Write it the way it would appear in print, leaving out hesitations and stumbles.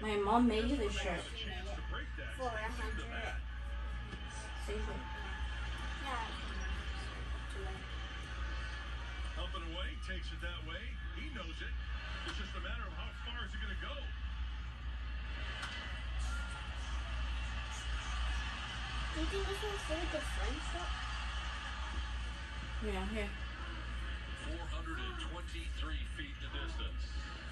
My mom made you this shirt. For 100. Save it. Yeah. Up and away, takes it that way. He knows it. It's just a matter of how far is it going to go. Do you think this one's really good friends though? Yeah, here. 423 feet in the distance.